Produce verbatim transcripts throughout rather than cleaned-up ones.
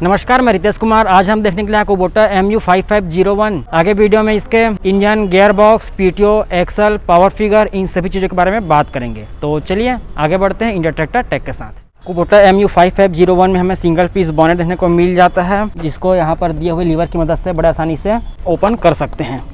नमस्कार, मैं रितेश कुमार। आज हम देखने के लिए Kubota M U five five zero one. आगे वीडियो में इसके engine, gear box, PTO, axle, power figure, इन सभी चीज़ों के बारे में बात करेंगे। तो चलिए आगे बढ़ते हैं इंडिया ट्रैक्टर टेक के साथ। Kubota M U five five zero one में हमें सिंगल पीस बोनेट देखने को मिल जाता है, जिसको यहाँ पर दिए हुए लीवर की मदद से बड़े आसानी से ओपन कर सकते हैं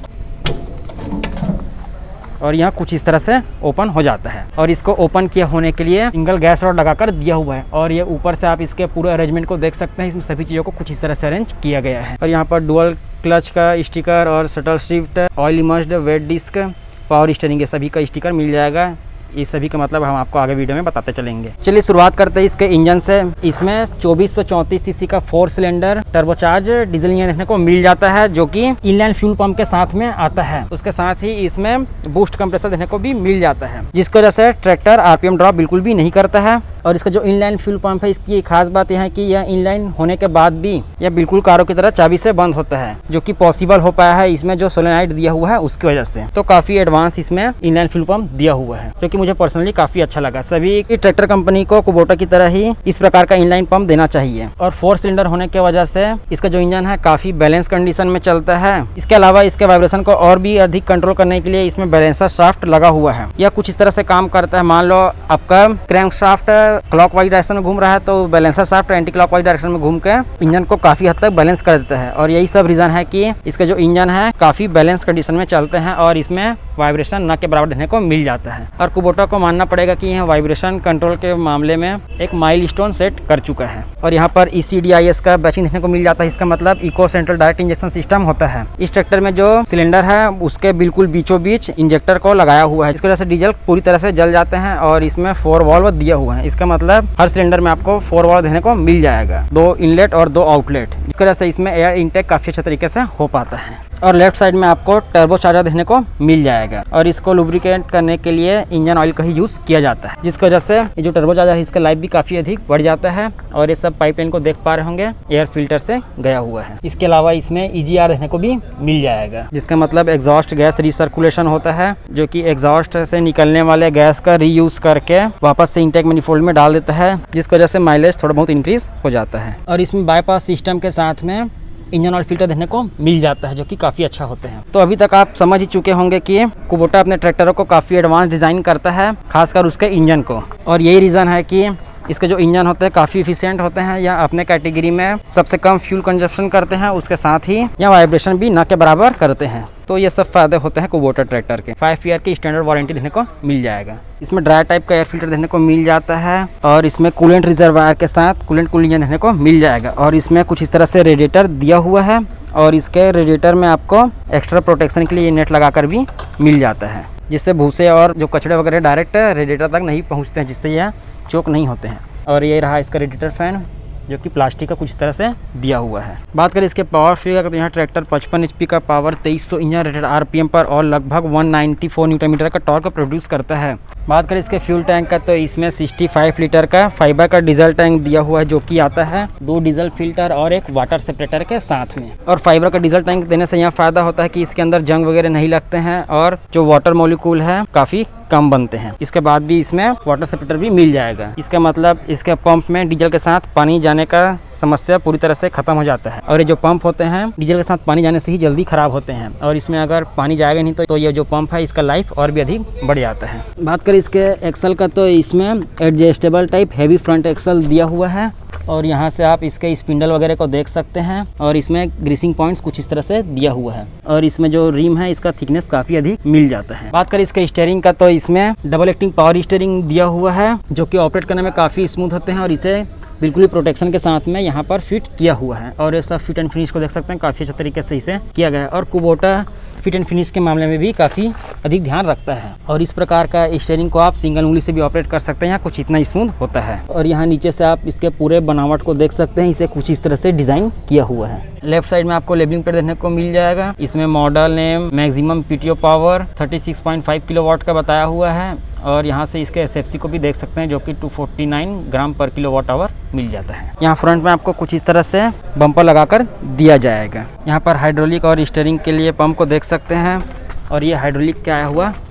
और यहाँ कुछ इस तरह से ओपन हो जाता है। और इसको ओपन किया होने के लिए सिंगल गैस रॉड लगाकर दिया हुआ है और ये ऊपर से आप इसके पूरे अरेंजमेंट को देख सकते हैं। इसमें सभी चीज़ों को कुछ इस तरह से अरेंज किया गया है। और यहाँ पर डुअल क्लच का स्टिकर और shuttle shift, oil immersed, wet disc, power steering, ये सभी का स्टिकर मिल जाएगा। ये सभी का मतलब हम आपको आगे वीडियो में बताते चलेंगे। चलिए शुरुआत करते हैं इसके इंजन से। इसमें चौबीस सौ चौंतीस सीसी का four cylinder turbocharge diesel engine देखने को मिल जाता है, जो कि इनलाइन फ्यूल पंप के साथ में आता है। उसके साथ ही इसमें बूस्ट कंप्रेसर देखने को भी मिल जाता है, जिसकी वजह से ट्रैक्टर आरपीएम ड्रॉप बिल्कुल भी नहीं करता है। और इसका जो इनलाइन फ्यूल पंप है, इसकी खास बात यह है कि यह इनलाइन होने के बाद भी यह बिल्कुल कारों की तरह चाबी से बंद होता है, जो कि पॉसिबल हो पाया है इसमें जो सोलेनाइड दिया हुआ है उसकी वजह से। तो काफी एडवांस इसमें इनलाइन फ्यूल पंप दिया हुआ है, जो कि मुझे पर्सनली काफी अच्छा लगा। सभी ट्रैक्टर कंपनी को कुबोटा की तरह ही इस प्रकार का इनलाइन पंप देना चाहिए। और फोर सिलेंडर होने की वजह से इसका जो इंजन है काफी बैलेंस कंडीशन में चलता है। इसके अलावा इसके वाइब्रेशन को और भी अधिक कंट्रोल करने के लिए इसमें बैलेंसर शाफ्ट लगा हुआ है। यह कुछ इस तरह से काम करता है। मान लो आपका क्रैंक शाफ्ट क्लॉकवाइज डायरेक्शन में घूम रहा है, तो balancer shaft anti clockwise direction में घूम के इंजन को काफी हद तक बैलेंस कर देता है। और यही सब रीजन है कि इसका जो इंजन है काफी बैलेंस कंडीशन में चलते हैं और इसमें वाइब्रेशन न के बराबर देखने को मिल जाता है। और कुबोटा को मानना पड़ेगा कि यह वाइब्रेशन कंट्रोल के मामले में एक माइलस्टोन सेट कर चुका है। और यहाँ पर E C D I S का बैचिंग देखने को मिल जाता है। इसका मतलब eco central direct injection system होता है। इस ट्रैक्टर में जो सिलेंडर है उसके बिल्कुल बीचों बीच इंजेक्टर को लगाया हुआ है, जिसकी वजह से डीजल पूरी तरह से जल जाते हैं। और इसमें फोर वाल्व दिया हुआ है। इसका मतलब हर सिलेंडर में आपको फोर वाल्व देखने को मिल जाएगा, दो इनलेट और दो आउटलेट। इसकी वजह से इसमें एयर इनटेक काफी अच्छे तरीके से हो पाता है। और लेफ्ट साइड में आपको टर्बो चार्जर देखने को मिल जाएगा और इसको लुब्रिकेट करने के लिए इंजन ऑयल का ही यूज किया जाता है, जिसकी वजह से ये जो टर्बो चार्जर है इसका लाइफ भी काफी अधिक बढ़ जाता है। और ये सब पाइपलाइन को देख पा रहे होंगे, एयर फिल्टर से गया हुआ है। इसके अलावा इसमें ई जी आर देखने को भी मिल जाएगा, जिसका मतलब एग्जॉस्ट गैस रिसर्कुलेशन होता है, जो कि एग्जॉस्ट से निकलने वाले गैस का रीयूज करके वापस से इंटेक मैनिफोल्ड में डाल देता है, जिसकी वजह से माइलेज थोड़ा बहुत इंक्रीज हो जाता है। और इसमें बाईपास सिस्टम के साथ में इंजन ऑयल फिल्टर देखने को मिल जाता है, जो कि काफ़ी अच्छा होते हैं। तो अभी तक आप समझ ही चुके होंगे कि कुबोटा अपने ट्रैक्टरों को काफ़ी एडवांस डिज़ाइन करता है, खासकर उसके इंजन को। और यही रीज़न है कि इसके जो इंजन होते हैं काफ़ी इफिशियंट होते हैं, या अपने कैटेगरी में सबसे कम फ्यूल कंजप्शन करते हैं, उसके साथ ही या वाइब्रेशन भी न के बराबर करते हैं। तो ये सब फायदे होते हैं कुबोटा ट्रैक्टर के। फाइव ईयर की स्टैंडर्ड वारंटी देखने को मिल जाएगा। इसमें ड्राई टाइप का एयर फिल्टर देखने को मिल जाता है और इसमें कूलेंट रिजर्वायर के साथ कूलेंट कूल इंजन देखने को मिल जाएगा। और इसमें कुछ इस तरह से रेडिएटर दिया हुआ है और इसके रेडिएटर में आपको एक्स्ट्रा प्रोटेक्शन के लिए ये नेट लगाकर भी मिल जाता है, जिससे भूसे और जो कचड़े वगैरह डायरेक्ट रेडिएटर तक नहीं पहुँचते हैं, जिससे यह चोक नहीं होते हैं। और ये रहा इसका रेडिएटर फैन, जो कि प्लास्टिक का कुछ तरह से दिया हुआ है। बात करें इसके पावर फिगर तो यहाँ ट्रैक्टर पचपन एच पी का पावर, तेईस सौ इंजन रेटेड आरपीएम पर और लगभग एक सौ चौरानवे न्यूटन मीटर का टॉर्क प्रोड्यूस करता है। बात करें इसके फ्यूल टैंक का तो इसमें पैंसठ लीटर का फाइबर का डीजल टैंक दिया हुआ है, जो कि आता है दो डीजल फिल्टर और एक वाटर सेपरेटर के साथ में। और फाइबर का डीजल टैंक देने से यहाँ फायदा होता है कि इसके अंदर जंग वगैरह नहीं लगते हैं और जो वाटर मॉलिक्यूल है काफी कम बनते हैं। इसके बाद भी इसमें वाटर सेपरेटर भी मिल जाएगा। इसका मतलब इसके पंप में डीजल के साथ पानी जाने का समस्या पूरी तरह से खत्म हो जाता है। और ये जो पंप होते हैं डीजल के साथ पानी जाने से ही जल्दी खराब होते हैं, और इसमें अगर पानी जाएगा नहीं तो, तो ये जो पंप है इसका लाइफ और भी अधिक बढ़ जाता है। बात करें इसके एक्सल का तो इसमें adjustable type heavy front axle दिया हुआ है और यहाँ से आप इसके स्पिंडल वगैरह को देख सकते हैं। और इसमें ग्रीसिंग पॉइंट्स कुछ इस तरह से दिया हुआ है और इसमें जो रिम है इसका थिकनेस काफ़ी अधिक मिल जाता है। बात करें इसके स्टीयरिंग का तो इसमें डबल एक्टिंग पावर स्टीयरिंग दिया हुआ है, जो कि ऑपरेट करने में काफ़ी स्मूथ होते हैं और इसे बिल्कुल ही प्रोटेक्शन के साथ में यहाँ पर फिट किया हुआ है। और ये सब फिट एंड फिनिश को देख सकते हैं, काफ़ी अच्छे तरीके से इसे किया गया है। और कुबोटा फिट एंड फिनिश के मामले में भी काफ़ी अधिक ध्यान रखता है। और इस प्रकार का स्टीयरिंग को आप सिंगल उंगली से भी ऑपरेट कर सकते हैं, यहाँ कुछ इतना स्मूथ होता है। और यहाँ नीचे से आप इसके पूरे बनावट को देख सकते हैं, इसे कुछ इस तरह से डिज़ाइन किया हुआ है। लेफ्ट साइड में आपको लेबलिंग प्लेट देखने को मिल जाएगा। इसमें model name, maximum PTO power छत्तीस पॉइंट पाँच किलोवाट का बताया हुआ है। और यहाँ से इसके एसएफसी को भी देख सकते हैं, जो कि दो सौ उनचास ग्राम पर किलोवाट आवर मिल जाता है। यहाँ फ्रंट में आपको कुछ इस तरह से बम्पर लगाकर दिया जाएगा। यहाँ पर हाइड्रोलिक और स्टीयरिंग के लिए पंप को देख सकते हैं और ये हाइड्रोलिक का आया हुआ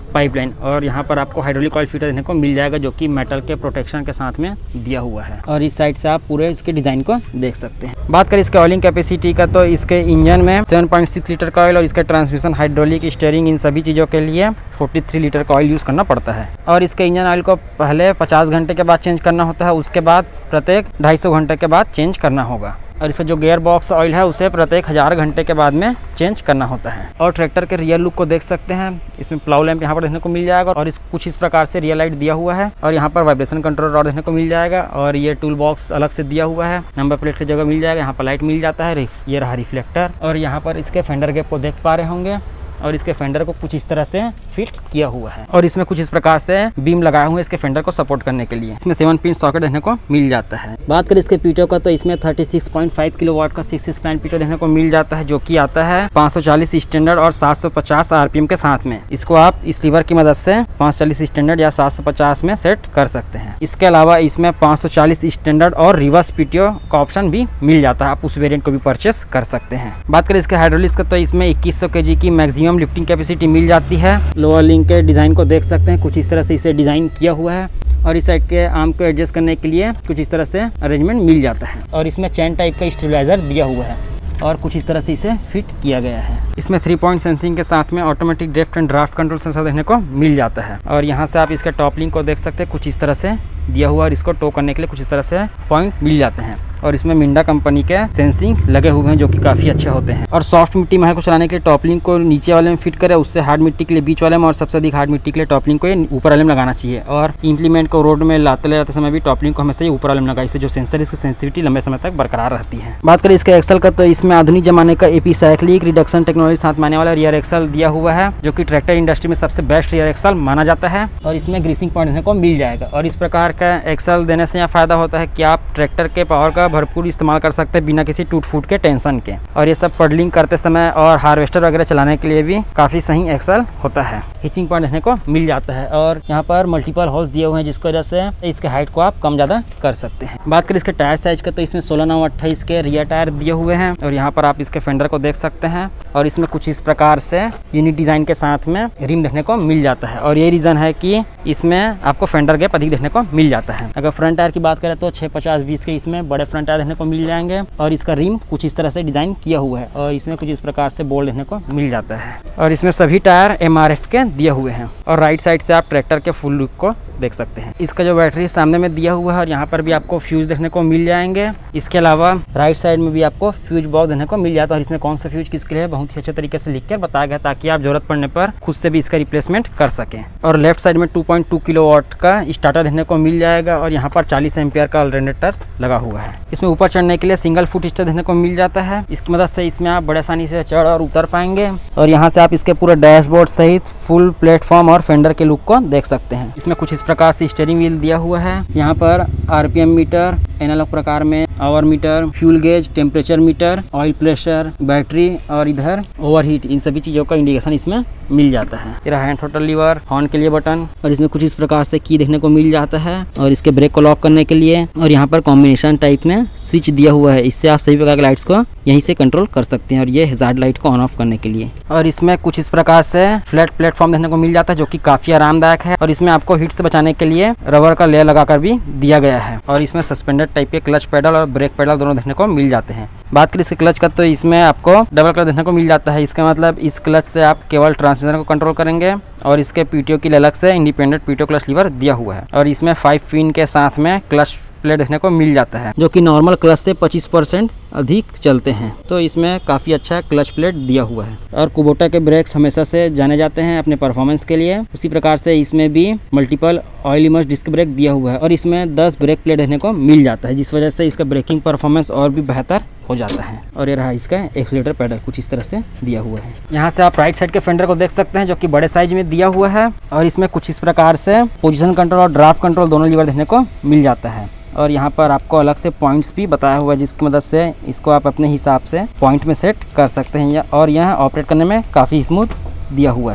पाइपलाइन, और यहाँ पर आपको हाइड्रोलिक ऑयल फिल्टर देखने को मिल जाएगा जो कि मेटल के प्रोटेक्शन के साथ में दिया हुआ है। और इस साइड से आप पूरे इसके डिज़ाइन को देख सकते हैं। बात करें इसके ऑयलिंग कैपेसिटी का तो इसके इंजन में सेवन पॉइंट सिक्स लीटर का ऑयल और इसका ट्रांसमिशन, हाइड्रोलिक, स्टीयरिंग, इन सभी चीज़ों के लिए तैंतालीस लीटर का ऑयल यूज़ करना पड़ता है। और इसके इंजन ऑयल को पहले पचास घंटे के बाद चेंज करना होता है, उसके बाद प्रत्येक ढाई सौ घंटे के बाद चेंज करना होगा। और इसका जो गियर बॉक्स ऑयल है उसे प्रत्येक हज़ार घंटे के बाद में चेंज करना होता है। और ट्रैक्टर के रियर लुक को देख सकते हैं, इसमें प्लाउ लैंप यहाँ पर देखने को मिल जाएगा और इस कुछ इस प्रकार से रियर लाइट दिया हुआ है। और यहाँ पर वाइब्रेशन कंट्रोल रॉड देखने को मिल जाएगा और ये टूल बॉक्स अलग से दिया हुआ है। नंबर प्लेट की जगह मिल जाएगा, यहाँ पर लाइट मिल जाता है, ये रहा रिफ्लेक्टर। और यहाँ पर इसके फेंडर गैप को देख पा रहे होंगे और इसके फेंडर को कुछ इस तरह से फिट किया हुआ है और इसमें कुछ इस प्रकार से बीम लगाए हुए हैं इसके फेंडर को सपोर्ट करने के लिए। इसमें सेवन पिन सॉकेट देखने को मिल जाता है। बात करें इसके पीटो का तो इसमें छत्तीस पॉइंट पाँच किलोवाट का सिक्स स्पैन पीटो देखने को मिल जाता है जो कि आता है पाँच सौ चालीस स्टैंडर्ड और सात सौ पचास आरपीएम के साथ में। इसको आप इस लीवर की मदद से पाँच सौ चालीस स्टैंडर्ड या सात सौ पचास में सेट कर सकते हैं। इसके अलावा इसमें पाँच सौ चालीस स्टैंडर्ड और रिवर्स पीटीओ का ऑप्शन भी मिल जाता है, आप उस वेरिएंट को भी परचेस कर सकते हैं। बात करें इसके हाइड्रोलिक्स का तो इसमें इक्कीस सौ केजी की मैक्सिमम लिफ्टिंग कैपेसिटी मिल जाती है। लोअर लिंक के डिज़ाइन को देख सकते हैं, कुछ इस तरह से इसे डिज़ाइन किया हुआ है और इस साइड के आर्म को एडजस्ट करने के लिए कुछ इस तरह से अरेंजमेंट मिल जाता है। और इसमें चैन टाइप का स्टेबलाइजर दिया हुआ है और कुछ इस तरह से इसे फिट किया गया है। इसमें थ्री पॉइंट सेंसिंग के साथ में automatic drift and draft control sensor देखने को मिल जाता है। और यहाँ से आप इसके टॉप लिंक को देख सकते हैं, कुछ इस तरह से दिया हुआ और इसको टो करने के लिए कुछ इस तरह से पॉइंट मिल जाते हैं। और इसमें मिंडा कंपनी के सेंसिंग लगे हुए हैं जो कि काफ़ी अच्छे होते हैं। और सॉफ्ट मिट्टी महल को चलाने के लिए टॉप लिंक को नीचे वाले में फिट करें, उससे हार्ड मिट्टी के लिए बीच वाले में और सबसे अधिक हार्ड मिट्टी के लिए टॉप लिंक को ऊपर वाले में लगाना चाहिए। और इम्प्लीमेंट को रोड में लाते ले जाते समय भी टॉप लिंक को हमेशा ऊपर वाले में लगाए, इससे जो सेंसर इसकी सेंसिटिविटी लंबे समय तक बरकरार रहती है। बात करें इसके एक्सल का तो इसमें आधुनिक जमाने का एपिसाइक्लिक रिडक्शन टेक्नोलॉजी साथ मानने वाला रियर एक्सल दिया हुआ है जो कि ट्रैक्टर इंडस्ट्री में सबसे बेस्ट रियर एक्सल माना जाता है। और इसमें ग्रीसिंग पॉइंट देखने को मिल जाएगा। और इस प्रकार का एक्सल देने से यहाँ फायदा होता है कि आप ट्रैक्टर के पावर का भरपूर इस्तेमाल कर सकते हैं बिना किसी टूट फूट के टेंशन के। और ये सब पडलिंग करते समय और हार्वेस्टर वगैरह चलाने के लिए भी काफ़ी सही एक्सल होता है। हिचिंग पॉइंट देखने को मिल जाता है और यहाँ पर मल्टीपल होल्स दिए हुए हैं जिसकी वजह से इसके हाइट को आप कम ज़्यादा कर सकते हैं। बात करें इसके टायर साइज का तो इसमें सोलह नौ अट्ठाईस के रियर टायर दिए हुए हैं और यहाँ पर आप इसके फेंडर को देख सकते हैं। और इसमें कुछ इस प्रकार से यूनिक डिज़ाइन के साथ में रिम देखने को मिल जाता है और ये रीज़न है कि इसमें आपको फेंडर गैप अधिक देखने को मिल जाता है। अगर फ्रंट टायर की बात करें तो छः पचास बीस के इसमें बड़े फ्रंट टायर देखने को मिल जाएंगे और इसका रिम कुछ इस तरह से डिज़ाइन किया हुआ है और इसमें कुछ इस प्रकार से बोल्ट देखने को मिल जाता है। और इसमें सभी टायर एम आर एफ के दिए हुए हैं। और राइट साइड से आप ट्रैक्टर के फुल लुक को देख सकते हैं। इसका जो बैटरी सामने में दिया हुआ है और यहाँ पर भी आपको फ्यूज देखने को मिल जाएंगे। इसके अलावा राइट साइड में भी आपको फ्यूज बॉक्स देखने को मिल जाता है और इसमें कौन सा फ्यूज किसके लिए है बहुत ही अच्छे तरीके से लिख कर बताया गया ताकि आप जरूरत पड़ने पर खुद से भी इसका रिप्लेसमेंट कर सकें। और लेफ्ट साइड में टू पॉइंट टू किलोवाट का स्टार्टर देखने को मिल जाएगा और यहाँ पर चालीस एम्पियर का अल्टरनेटर लगा हुआ है। इसमें ऊपर चढ़ने के लिए सिंगल फुट स्टेप देखने को मिल जाता है। इसकी मदद से इसमें आप बड़े आसानी से चढ़ और उतर पाएंगे। और यहाँ से आप इसके पूरे डैशबोर्ड सहित फुल प्लेटफॉर्म और फेंडर के लुक को देख सकते हैं। इसमें कुछ इस प्रकार से स्टीयरिंग व्हील दिया हुआ है। यहाँ पर आरपीएम मीटर, एनालॉग प्रकार में hour meter, fuel gauge, temperature meter, oil pressure, battery और इधर ओवरहीट, इन सभी चीज़ों का इंडिकेशन इसमें मिल जाता है। ये हैंड थ्रोटल लीवर, हॉर्न के लिए बटन और इसमें कुछ इस प्रकार से की देखने को मिल जाता है और इसके ब्रेक को लॉक करने के लिए। और यहाँ पर कॉम्बिनेशन टाइप में स्विच दिया हुआ है, इससे आप सभी प्रकार के लाइट्स को यहीं से कंट्रोल कर सकते हैं और ये हैजार्ड लाइट को ऑन ऑफ करने के लिए। और इसमें कुछ इस प्रकार से फ्लैट प्लेटफॉर्म देखने को मिल जाता है जो कि काफ़ी आरामदायक है और इसमें आपको हीट से बचाने के लिए रबर का लेयर लगाकर भी दिया गया है। और इसमें सस्पेंडेड टाइप के क्लच पेडल और ब्रेक पेडल दोनों देखने को मिल जाते हैं। बात करें इसके क्लच का तो इसमें आपको डबल क्लच देखने को मिल जाता है। इसका मतलब इस क्लच से आप केवल ट्रांसमिशन को कंट्रोल करेंगे और इसके पीटीओ के लिए अलग से इंडिपेंडेंट पीटीओ क्लच लीवर दिया हुआ है। और इसमें फाइव पिन के साथ में क्लच प्लेट देखने को मिल जाता है जो कि नॉर्मल क्लच से पच्चीस परसेंट अधिक चलते हैं, तो इसमें काफ़ी अच्छा क्लच प्लेट दिया हुआ है। और कुबोटा के ब्रेक्स हमेशा से जाने जाते हैं अपने परफॉर्मेंस के लिए, उसी प्रकार से इसमें भी multiple oil immerse disc brake दिया हुआ है और इसमें दस ब्रेक प्लेट देखने को मिल जाता है जिस वजह से इसका ब्रेकिंग परफॉर्मेंस और भी बेहतर हो जाता है। और ये रहा इसका एक्सीलरेटर पेडल कुछ इस तरह से दिया हुआ है। यहाँ से आप राइट साइड के फेंडर को देख सकते हैं जो कि बड़े साइज में दिया हुआ है और इसमें कुछ इस प्रकार से पोजीशन कंट्रोल और ड्राफ्ट कंट्रोल दोनों लीवर देखने को मिल जाता है। और यहाँ पर आपको अलग से पॉइंट्स भी बताया हुआ है जिसकी मदद से इसको आप अपने हिसाब से पॉइंट में सेट कर सकते हैं और यह ऑपरेट करने में काफ़ी स्मूथ दिया हुआ है।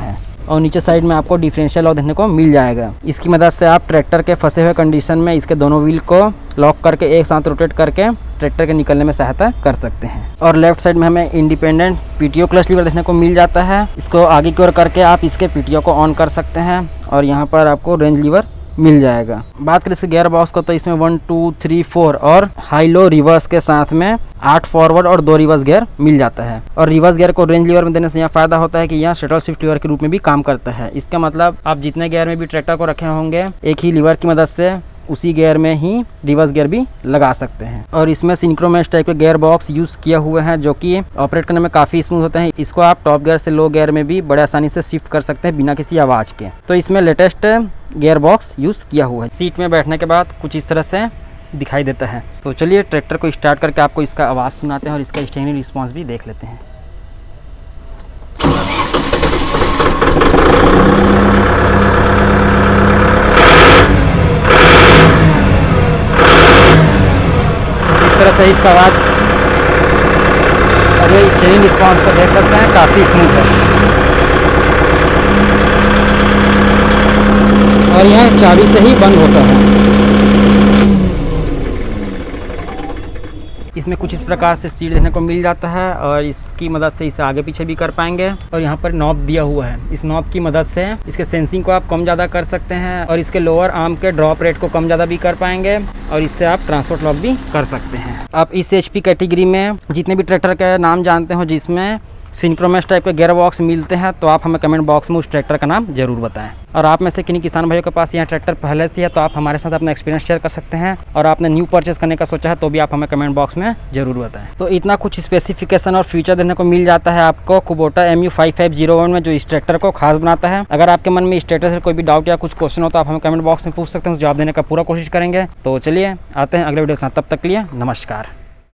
और नीचे साइड में आपको डिफरेंशियल लॉक देखने को मिल जाएगा। इसकी मदद से आप ट्रैक्टर के फंसे हुए कंडीशन में इसके दोनों व्हील को लॉक करके एक साथ रोटेट करके ट्रैक्टर के निकलने में सहायता कर सकते हैं। और लेफ्ट साइड में हमें इंडिपेंडेंट पीटीओ क्लच लीवर देखने को मिल जाता है। इसको आगे की ओर करके आप इसके पीटीओ को ऑन कर सकते हैं और यहाँ पर आपको रेंज लीवर मिल जाएगा। बात करें इसके गियर बॉक्स को तो इसमें वन टू थ्री फोर और हाई लो रिवर्स के साथ में आठ फॉरवर्ड और दो रिवर्स गियर मिल जाता है। और रिवर्स गियर को रेंज लीवर में देने से यहाँ फायदा होता है कि यहाँ शटल शिफ्ट लीवर के रूप में भी काम करता है। इसका मतलब आप जितने गियर में भी ट्रैक्टर को रखे होंगे एक ही लीवर की मदद से उसी गियर में ही रिवर्स गियर भी लगा सकते हैं। और इसमें सिंक्रोमेश टाइप के गियर बॉक्स यूज़ किया हुए हैं जो कि ऑपरेट करने में काफ़ी स्मूथ होते हैं। इसको आप टॉप गियर से लो गियर में भी बड़े आसानी से शिफ्ट कर सकते हैं बिना किसी आवाज़ के। तो इसमें लेटेस्ट गियर बॉक्स यूज़ किया हुआ है। सीट में बैठने के बाद कुछ इस तरह से दिखाई देता है। तो चलिए ट्रैक्टर को स्टार्ट करके आपको इसका आवाज़ सुनाते हैं और इसका स्टीयरिंग रिस्पॉन्स भी देख लेते हैं। इस तरह से इसका आवाज़ और ये स्टीयरिंग रिस्पॉन्स को देख सकते हैं, काफ़ी स्मूथ है। और यह चाबी से ही बंद होता है। इसमें कुछ इस प्रकार से सीट देखने को मिल जाता है और इसकी मदद से इसे आगे पीछे भी कर पाएंगे। और यहाँ पर नॉब दिया हुआ है। इस नॉब की मदद से इसके सेंसिंग को आप कम ज़्यादा कर सकते हैं और इसके लोअर आर्म के ड्रॉप रेट को कम ज़्यादा भी कर पाएंगे और इससे आप ट्रांसपोर्ट लॉक भी कर सकते हैं। आप इस एचपी कैटेगरी में जितने भी ट्रैक्टर के नाम जानते हो जिसमें सिंक्रोमेश टाइप के गियर बॉक्स मिलते हैं तो आप हमें कमेंट बॉक्स में उस ट्रैक्टर का नाम जरूर बताएं। और आप में से किन्हीं किसान भाइयों के पास यह ट्रैक्टर पहले से है तो आप हमारे साथ अपना एक्सपीरियंस शेयर कर सकते हैं। और आपने न्यू परचेस करने का सोचा है तो भी आप हमें कमेंट बॉक्स में जरूर बताएं। तो इतना कुछ स्पेसिफिकेशन और फीचर देने को मिल जाता है आपको Kubota M U five five zero one में, जो इस ट्रैक्टर को खास बनाता है। अगर आपके मन में इस ट्रैक्टर से कोई भी डाउट या कुछ क्वेश्चन हो तो आप हमें कमेंट बॉक्स में पूछ सकते हैं, जवाब देने का पूरा कोशिश करेंगे। तो चलिए आते हैं अगले वीडियो के साथ, तब तक के लिए नमस्कार।